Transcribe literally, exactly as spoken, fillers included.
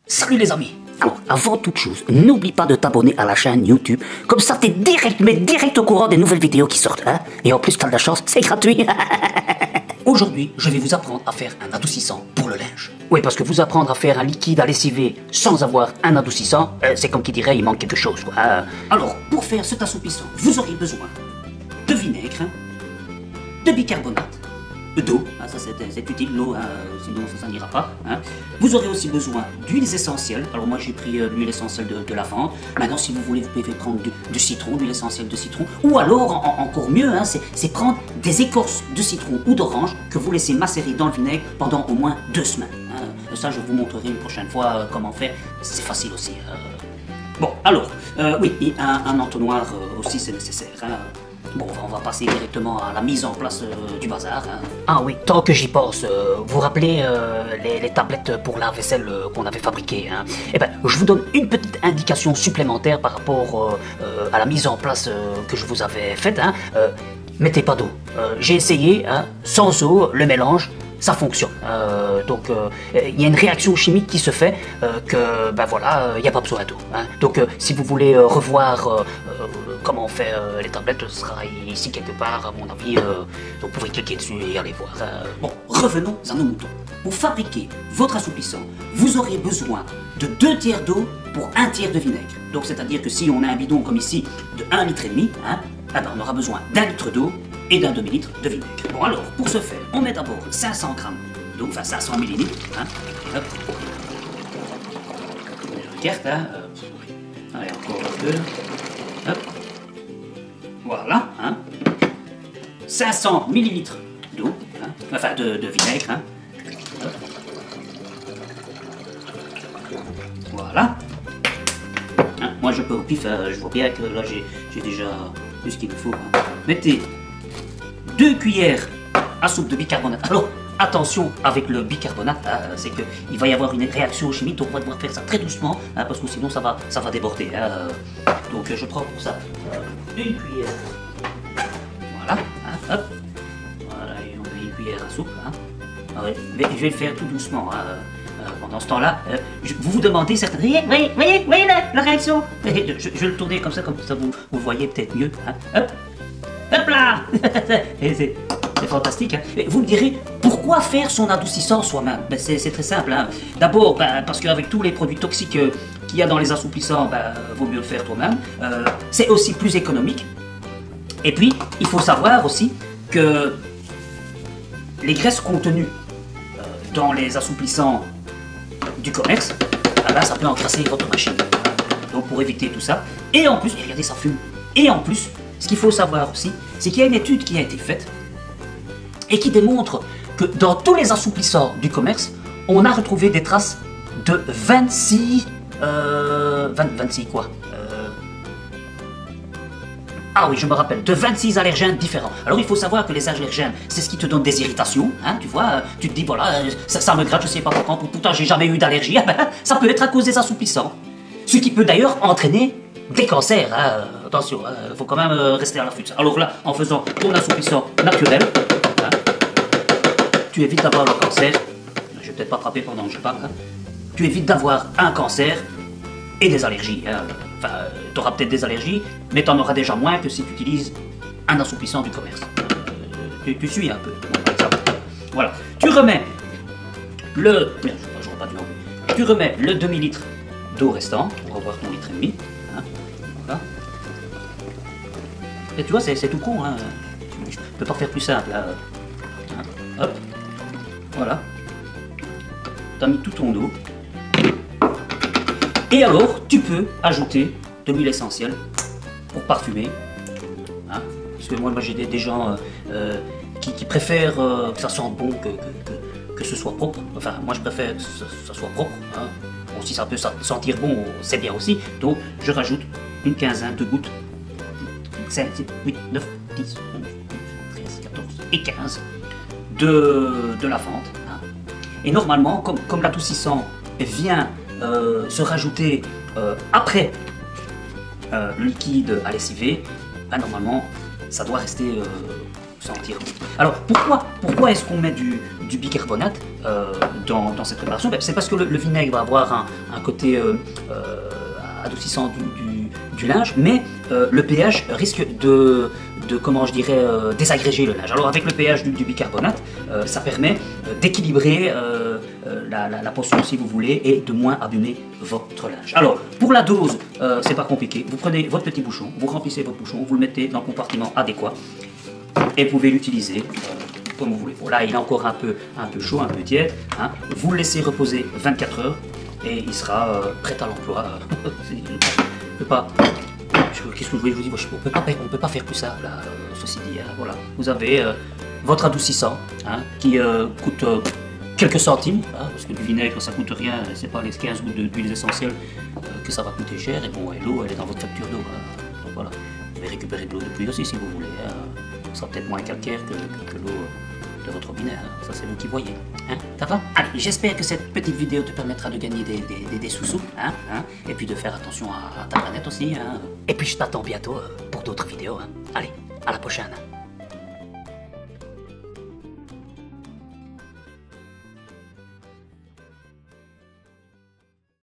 Salut les amis. Alors, avant toute chose, n'oublie pas de t'abonner à la chaîne YouTube. Comme ça, t'es direct, mais direct au courant des nouvelles vidéos qui sortent. Hein. Et en plus, t'as de la chance, c'est gratuit. Aujourd'hui, je vais vous apprendre à faire un adoucissant pour le linge. Oui, parce que vous apprendre à faire un liquide à lessiver sans avoir un adoucissant, euh, c'est comme qui dirait, il manque quelque chose. Quoi. Euh, Alors, pour faire cet assoupissant, vous aurez besoin de vinaigre, de bicarbonate, d'eau, ah, ça c'est utile, l'eau, hein, sinon ça, ça n'ira pas. Hein. Vous aurez aussi besoin d'huiles essentielles. Alors moi j'ai pris euh, l'huile essentielle de, de lavande. Maintenant si vous voulez, vous pouvez prendre du, du citron, l'huile essentielle de citron. Ou alors, en, encore mieux, hein, c'est prendre des écorces de citron ou d'orange que vous laissez macérer dans le vinaigre pendant au moins deux semaines. Hein. Ça je vous montrerai une prochaine fois euh, comment faire. C'est facile aussi. Euh. Bon, alors, euh, oui, et un, un entonnoir euh, aussi c'est nécessaire. Hein. Bon, on va passer directement à la mise en place euh, du bazar. Hein. Ah oui, tant que j'y pense, euh, vous vous rappelez euh, les, les tablettes pour la vaisselle euh, qu'on avait fabriquées, hein. Eh ben, je vous donne une petite indication supplémentaire par rapport euh, euh, à la mise en place euh, que je vous avais faite. Hein. Euh, mettez pas d'eau. Euh, J'ai essayé, hein, sans eau, le mélange, ça fonctionne. Euh, donc, il euh, y a une réaction chimique qui se fait euh, que, ben voilà, il euh, n'y a pas besoin d'eau. Hein. Donc, euh, si vous voulez euh, revoir euh, euh, comment on fait euh, les tablettes, ce sera ici quelque part, à mon avis. Euh, vous pouvez cliquer dessus et aller voir. Euh. Bon, revenons à nos moutons. Pour fabriquer votre assoupissant, vous aurez besoin de deux tiers d'eau pour un tiers de vinaigre. Donc, c'est-à-dire que si on a un bidon comme ici de un litre et demi, hein, eh ben, on aura besoin d'un litre d'eau et d'un demi-litre de vinaigre. Bon alors, pour ce faire, on met d'abord cinq cents grammes d'eau, enfin cinq cents millilitres. Hein. Hop. Je regarde, hein. Euh, allez, encore un peu. Hop. Voilà, hein. cinq cents millilitres d'eau, hein. Enfin de, de vinaigre. Hein. Hop. Voilà. Hein. Moi je peux au pif, euh, je vois bien que là j'ai déjà tout ce qu'il me faut. Hein. Mettez deux cuillères à soupe de bicarbonate. Alors, attention avec le bicarbonate, hein, c'est qu'il va y avoir une réaction chimique, donc on va devoir faire ça très doucement, hein, parce que sinon ça va, ça va déborder. Hein. Donc je prends pour ça une cuillère. Voilà, hein, hop. Voilà, et on met une cuillère à soupe. Hein. Alors, je vais le faire tout doucement. Hein. Pendant ce temps-là, euh, vous vous demandez certainement, voyez, voyez, voyez, voyez la, la réaction. Je, je vais le tourner comme ça, comme ça vous, vous voyez peut-être mieux. Hein. Hop. Hop là. C'est fantastique. Hein. Vous me direz, pourquoi faire son adoucissant soi-même? Ben, c'est très simple. Hein. D'abord, ben, parce qu'avec tous les produits toxiques euh, qu'il y a dans les assouplissants, ben, vaut mieux le faire toi-même. Euh, c'est aussi plus économique. Et puis, il faut savoir aussi que les graisses contenues euh, dans les assouplissants du commerce, ben, ben, ça peut encrasser votre machine. Donc, pour éviter tout ça. Et en plus, regardez, ça fume. Et en plus, ce qu'il faut savoir aussi, c'est qu'il y a une étude qui a été faite et qui démontre que dans tous les assouplissants du commerce, on a retrouvé des traces de vingt-six... Euh, vingt, vingt-six quoi euh, Ah oui, je me rappelle, de vingt-six allergènes différents. Alors il faut savoir que les allergènes, c'est ce qui te donne des irritations, hein, tu vois, tu te dis, voilà, ça, ça me gratte, je sais pas pourquoi, pourtant j'ai jamais eu d'allergie, ça peut être à cause des assouplissants. Ce qui peut d'ailleurs entraîner des cancers, hein. Attention, il hein. faut quand même euh, rester à l'affût. Alors là, en faisant ton assoupissant naturel, hein, tu évites d'avoir le cancer. Je vais peut-être pas frapper pendant que je parle. Hein. Tu évites d'avoir un cancer et des allergies. Hein. Enfin, tu auras peut-être des allergies, mais tu en auras déjà moins que si tu utilises un assouplissant du commerce. Euh, tu, tu suis un peu. Voilà. Tu remets le... Merde, j'aurais pas dû enlever. Tu remets le demi-litre d'eau restant. On va voir ton litre et demi. Hein. Voilà. Et tu vois, c'est tout con, hein. Je peux pas faire plus simple, là. Hein. Hop. Voilà. T'as mis tout ton eau. Et alors, tu peux ajouter de l'huile essentielle pour parfumer. Hein. Parce que moi, moi j'ai des, des gens euh, euh, qui, qui préfèrent euh, que ça sente bon que, que, que, que ce soit propre. Enfin, moi, je préfère que ça, ça soit propre. Hein. Bon, si ça peut sentir bon, c'est bien aussi. Donc, je rajoute une quinzaine de gouttes. cinq, huit, neuf, dix, onze, douze, treize, quatorze et quinze de, de lavande. Hein. Et normalement, comme, comme l'adoucissant vient euh, se rajouter euh, après euh, le liquide à lessiver, ben, normalement, ça doit rester euh, sentir bon. Alors, pourquoi, pourquoi est-ce qu'on met du, du bicarbonate? euh, dans, dans cette préparation? Ben, c'est parce que le, le vinaigre va avoir un, un côté euh, euh, adoucissant du, du, du linge, mais euh, le pH risque de, de comment je dirais, euh, désagréger le linge. Alors avec le pH du, du bicarbonate, euh, ça permet euh, d'équilibrer euh, euh, la, la, la potion si vous voulez et de moins abîmer votre linge. Alors pour la dose, euh, c'est pas compliqué. Vous prenez votre petit bouchon, vous remplissez votre bouchon, vous le mettez dans le compartiment adéquat et vous pouvez l'utiliser euh, comme vous voulez. Bon là il est encore un peu, un peu chaud, un peu tiède. Hein. Vous le laissez reposer vingt-quatre heures et il sera euh, prêt à l'emploi. Je peux pas. Qu'est-ce que je voulais vous dire? On peut pas, on peut pas faire plus ça, là, euh, ceci dit. Hein, voilà. Vous avez euh, votre adoucissant hein, qui euh, coûte euh, quelques centimes, hein, parce que du vinaigre ça coûte rien, c'est pas les quinze gouttes d'huile essentielle euh, que ça va coûter cher. Et bon, l'eau elle est dans votre facture d'eau. Hein, donc voilà, vous pouvez récupérer de l'eau de pluie aussi si vous voulez. Hein. Ça sera peut-être moins calcaire que, que, que l'eau de votre robinet. Hein. Ça c'est vous qui voyez. Hein, ça va? Allez, j'espère que cette petite vidéo te permettra de gagner des, des, des, des sous-sous, hein, hein, et puis de faire attention à, à ta planète aussi. Hein. Et puis je t'attends bientôt euh, pour d'autres vidéos. Hein. Allez, à la prochaine.